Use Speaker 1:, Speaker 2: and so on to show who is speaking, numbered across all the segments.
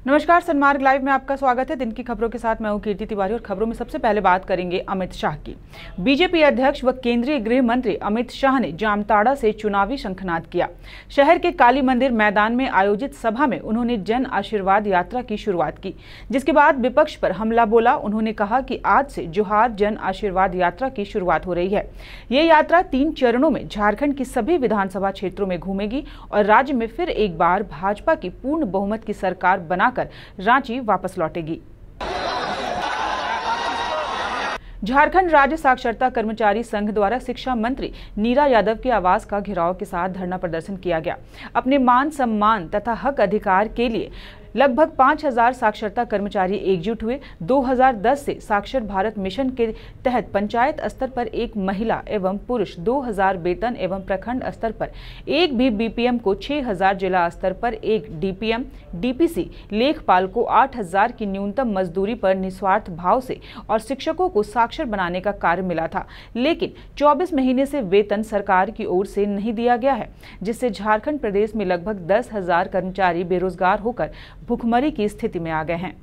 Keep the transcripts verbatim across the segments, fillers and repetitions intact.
Speaker 1: नमस्कार, सन्मार्ग लाइव में आपका स्वागत है। दिन की खबरों के साथ मैं हूं कीर्ति तिवारी और खबरों में सबसे पहले बात करेंगे अमित शाह की। बीजेपी अध्यक्ष व केंद्रीय गृह मंत्री अमित शाह ने जामताड़ा से चुनावी शंखनाद किया। शहर के काली मंदिर मैदान में आयोजित सभा में उन्होंने जन आशीर्वाद यात्रा की शुरुआत की, जिसके बाद विपक्ष पर हमला बोला। उन्होंने कहा कि आज से जोहार जन आशीर्वाद यात्रा की शुरुआत हो रही है। ये यात्रा तीन चरणों में झारखंड की सभी विधानसभा क्षेत्रों में घूमेगी और राज्य में फिर एक बार भाजपा की पूर्ण बहुमत की सरकार बना कर रांची वापस लौटेगी। झारखंड राज्य साक्षरता कर्मचारी संघ द्वारा शिक्षा मंत्री नीरा यादव के आवास का घेराव के साथ धरना प्रदर्शन किया गया। अपने मान सम्मान तथा हक अधिकार के लिए लगभग पाँच हजार साक्षरता कर्मचारी एकजुट हुए। दो हज़ार दस से साक्षर भारत मिशन के तहत पंचायत स्तर पर एक महिला एवं पुरुष दो हज़ार वेतन एवं प्रखंड स्तर पर एक भी बीपीएम को छह हज़ार, जिला स्तर पर एक डीपीएम, डीपीसी, लेखपाल को आठ हज़ार की न्यूनतम मजदूरी पर निस्वार्थ भाव से और शिक्षकों को साक्षर बनाने का कार्य मिला था। लेकिन चौबीस महीने से वेतन सरकार की ओर से नहीं दिया गया है, जिससे झारखंड प्रदेश में लगभग दस हजार कर्मचारी बेरोजगार होकर भुखमरी की स्थिति में आ गए हैं।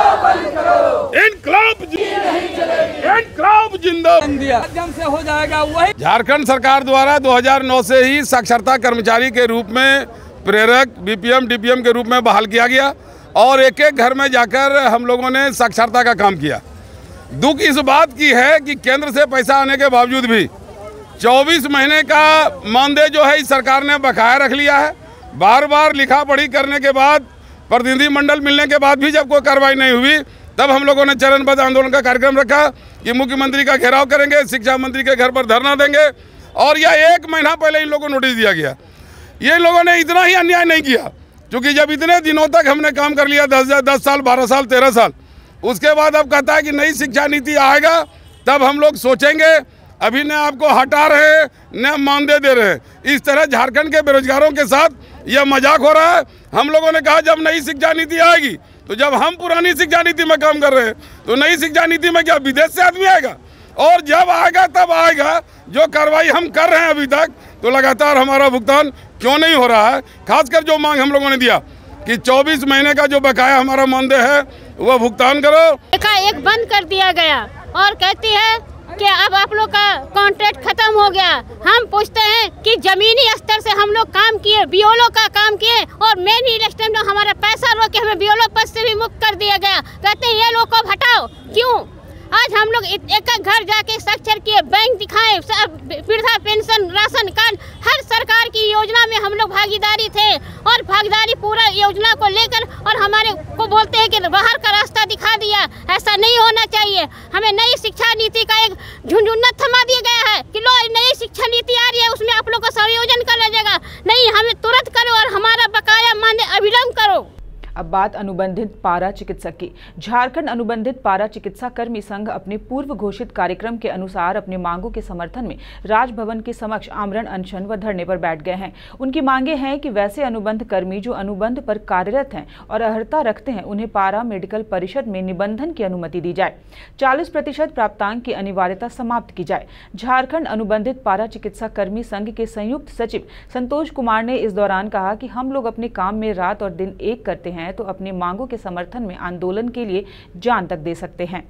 Speaker 2: से हो जाएगा वही।
Speaker 3: झारखंड सरकार द्वारा दो हज़ार नौ से ही साक्षरता कर्मचारी के रूप में प्रेरक बीपीएम डीपीएम के रूप में बहाल किया गया और एक एक घर में जाकर हम लोगों ने साक्षरता का काम किया। दुख इस बात की है कि केंद्र से पैसा आने के बावजूद भी चौबीस महीने का मानदेय जो है इस सरकार ने बकाया रख लिया है। बार बार लिखा पढ़ी करने के बाद, प्रतिनिधि मंडल मिलने के बाद भी जब कोई कार्रवाई नहीं हुई, तब हम लोगों ने चरणबद्ध आंदोलन का कार्यक्रम रखा कि मुख्यमंत्री का घेराव करेंगे, शिक्षा मंत्री के घर पर धरना देंगे। और यह एक महीना पहले इन लोगों को नोटिस दिया गया। ये लोगों ने इतना ही अन्याय नहीं किया, क्योंकि जब इतने दिनों तक हमने काम कर लिया, दस दस साल बारह साल तेरह साल, उसके बाद अब कहता है कि नई शिक्षा नीति आएगा तब हम लोग सोचेंगे। अभी न आपको हटा रहे हैं न मानदेय दे रहे हैं। इस तरह झारखंड के बेरोजगारों के साथ यह मजाक हो रहा है। हम लोगों ने कहा जब नई शिक्षा नीति आएगी, तो जब हम पुरानी शिक्षा नीति में काम कर रहे हैं तो नई शिक्षा नीति में क्या विदेश से आदमी आएगा? और जब आएगा तब आएगा। जो कार्रवाई हम कर रहे हैं अभी तक, तो लगातार हमारा भुगतान क्यों नहीं हो रहा है? खासकर जो मांग हम लोगों ने दिया कि चौबीस महीने का जो बकाया हमारा मानदेय है वह भुगतान करो।
Speaker 4: एक बंद कर दिया गया और कहती है कि अब आप लोग का कॉन्ट्रैक्ट खत्म हो गया। हम पूछते हैं कि जमीनी स्तर से हम लोग काम किए, बीओलो का काम किए और मेन इलेक्शन में हमारा पैसा रोक के हमें बीओलो पद से भी मुक्त कर दिया गया। कहते हैं ये लोग को हटाओ। क्यों? आज हम लोग एक एक घर जाके साक्षर किए, बैंक दिखाए, वृद्धा पेंशन, राशन कार्ड, हर सरकार की योजना में हम लोग भागीदारी थे और भागीदारी पूरा योजना को लेकर और हमारे को बोलते हैं कि बाहर का रास्ता दिखा दिया। ऐसा नहीं होना चाहिए। हमें नई शिक्षा नीति का एक झुंझुन्ना थमा दिया गया है कि लो नई शिक्षा नीति आ रही है, उसमें आप लोग का संयोजन कर लीजिएगा। नहीं, हमें तुरंत करो और हमारा बकाया मानदेय अविलंब करो।
Speaker 1: अब बात अनुबंधित पारा चिकित्सक की। झारखंड अनुबंधित पारा चिकित्सा कर्मी संघ अपने पूर्व घोषित कार्यक्रम के अनुसार अपनी मांगों के समर्थन में राजभवन के समक्ष आमरण अनशन व धरने पर बैठ गए हैं। उनकी मांगे हैं कि वैसे अनुबंध कर्मी जो अनुबंध पर कार्यरत हैं और अर्हता रखते हैं, उन्हें पारा मेडिकल परिषद में निबंधन की अनुमति दी जाए। चालीस प्रतिशत प्राप्तांक की अनिवार्यता समाप्त की जाए। झारखंड अनुबंधित पारा चिकित्सा कर्मी संघ के संयुक्त सचिव संतोष कुमार ने इस दौरान कहा कि हम लोग अपने काम में रात और दिन एक करते हैं, तो अपनी मांगों के समर्थन में आंदोलन के लिए जान तक दे सकते हैं।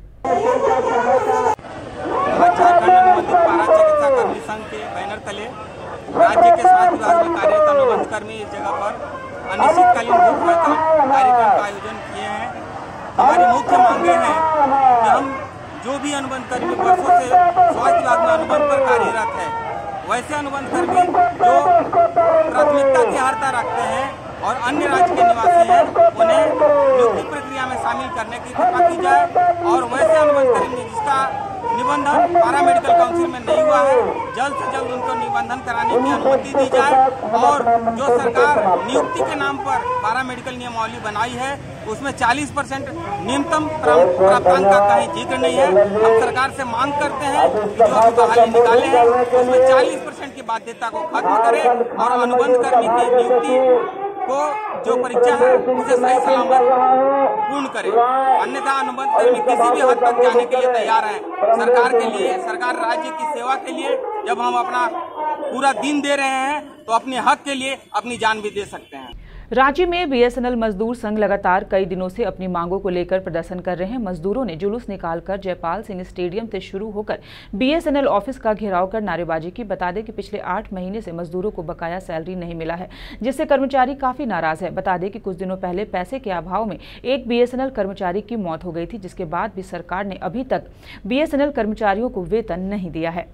Speaker 2: झारखंड अनुबंधित पारा चिकित्सा कर्मी संघ के बैनर तले राज्य के स्वास्थ्य विभाग में कार्यरत अनुबंध कर्मी इस जगह पर अनिश्चितकालीन भूख हड़ताल कार्यक्रम का आयोजन किए हैं। हमारी मुख्य मांगे हैं कि हम जो भी अनुबंध कर्मी वर्षों से स्वास्थ्य विभाग में अनुबंध पर कार्यरत है, वैसे अनुबंध कर्मी जो प्राथमिकता की अर्हता रखते हैं और अन्य राज्य के निवासी हैं, उन्हें नियुक्ति प्रक्रिया में शामिल करने की कृपा की जाए। और वैसे अनुबंध कर्मी जिसका निबंधन पारा मेडिकल काउंसिल में नहीं हुआ है, जल्द से जल्द उनको निबंधन कराने की अनुमति दी जाए। और जो सरकार नियुक्ति के नाम पर पारा मेडिकल नियमावली बनाई है, उसमें चालीस परसेंट न्यूनतम प्राप्तांक का कहीं जिक्र नहीं है। हम सरकार से मांग करते हैं कि जो अभी बहाली निकाले हैं उसमें चालीस परसेंट की बाध्यता को खत्म करें और अनुबंध कर्मी की नियुक्ति को जो परीक्षा है उसे सही सलामत पूर्ण करे। अन्यथा अनुबंध कर्मी किसी भी हद तक जाने के लिए तैयार है। सरकार के लिए, सरकार राज्य की सेवा के लिए जब हम अपना पूरा दिन दे रहे हैं, तो अपने हक के लिए अपनी जान भी दे सकते हैं।
Speaker 1: रांची में बीएसएनएल मजदूर संघ लगातार कई दिनों से अपनी मांगों को लेकर प्रदर्शन कर रहे हैं। मजदूरों ने जुलूस निकालकर जयपाल सिंह स्टेडियम से शुरू होकर बीएसएनएल ऑफिस का घेराव कर नारेबाजी की। बता दें कि पिछले आठ महीने से मजदूरों को बकाया सैलरी नहीं मिला है, जिससे कर्मचारी काफी नाराज है। बता दें कि कुछ दिनों पहले पैसे के अभाव में एक बीएसएनएल कर्मचारी की मौत हो गई थी, जिसके बाद भी सरकार ने अभी तक बीएसएनएल कर्मचारियों को वेतन नहीं दिया है।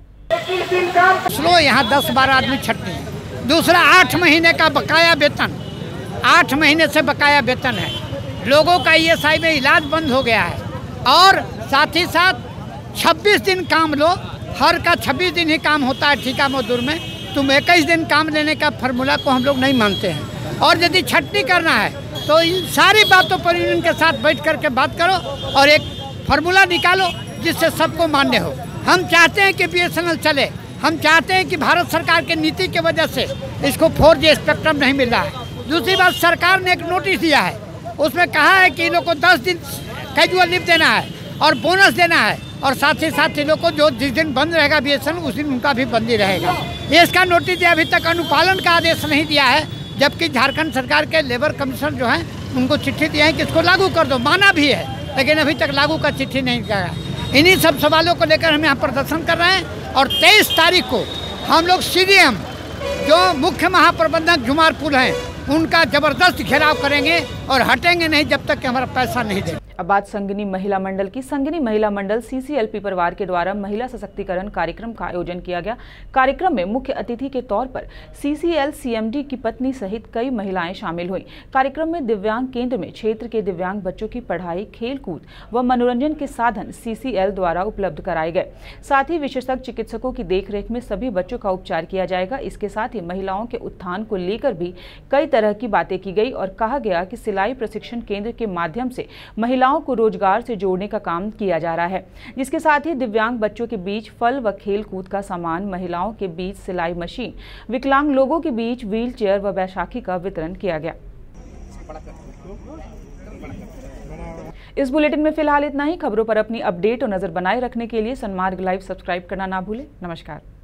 Speaker 5: यहाँ दस बारह आदमी छटनी है, दूसरा आठ महीने का बकाया वेतन, आठ महीने से बकाया वेतन है। लोगों का ईएसआई में इलाज बंद हो गया है और साथ ही साथ छब्बीस दिन काम लो, हर का छब्बीस दिन ही काम होता है ठेका मजदूर में। तुम इक्कीस दिन काम लेने का फार्मूला को हम लोग नहीं मानते हैं। और यदि छटनी करना है तो इन सारी बातों पर यूनियन के साथ बैठ करके बात करो और एक फार्मूला निकालो जिससे सबको मान्य हो। हम चाहते हैं कि बीएसएनएल चले, हम चाहते हैं कि भारत सरकार की नीति की वजह से इसको फोर जी स्पेक्ट्रम नहीं मिल रहा है। दूसरी बात, सरकार ने एक नोटिस दिया है, उसमें कहा है कि इन लोग को दस दिन कैजुअल लीव देना है और बोनस देना है और साथ ही साथ इन लोग को जो जिस दिन बंद रहेगा बीएसएनएल उस दिन उनका भी बंदी रहेगा। ये इसका नोटिस दिया, अभी तक अनुपालन का आदेश नहीं दिया है, जबकि झारखंड सरकार के लेबर कमीशन जो है उनको चिट्ठी दिया है कि इसको लागू कर दो, माना भी है, लेकिन अभी तक लागू का चिट्ठी नहीं दिया है। इन्हीं सब सवालों को लेकर हम यहाँ प्रदर्शन कर रहे हैं और तेईस तारीख को हम लोग सीडीएम जो मुख्य महाप्रबंधक जुमारपुर हैं उनका जबरदस्त घेराव करेंगे और हटेंगे नहीं जब तक कि हमारा पैसा नहीं देंगे।
Speaker 1: अब बात संगिनी महिला मंडल की। संगिनी महिला मंडल सीसीएलपी परिवार के द्वारा महिला सशक्तिकरण कार्यक्रम का आयोजन किया गया। कार्यक्रम में मुख्य अतिथि के तौर पर सीसीएल सीएमडी की पत्नी सहित कई महिलाएं शामिल हुई। कार्यक्रम में दिव्यांग केंद्र में क्षेत्र के दिव्यांग बच्चों की पढ़ाई, खेल कूद व मनोरंजन के साधन सीसीएल द्वारा उपलब्ध कराए गए। साथ ही विशेषज्ञ चिकित्सकों की देखरेख में सभी बच्चों का उपचार किया जाएगा। इसके साथ ही महिलाओं के उत्थान को लेकर भी कई तरह की बातें की गई और कहा गया कि सिलाई प्रशिक्षण केंद्र के माध्यम से महिलाओं को रोजगार से जोड़ने का काम किया जा रहा है, जिसके साथ ही दिव्यांग बच्चों के बीच फल व खेल कूद का सामान, महिलाओं के बीच सिलाई मशीन, विकलांग लोगों के बीच व्हील चेयर व बैसाखी का वितरण किया गया। इस बुलेटिन में फिलहाल इतना ही। खबरों पर अपनी अपडेट और नजर बनाए रखने के लिए सन्मार्ग लाइव सब्सक्राइब करना ना भूलें। नमस्कार।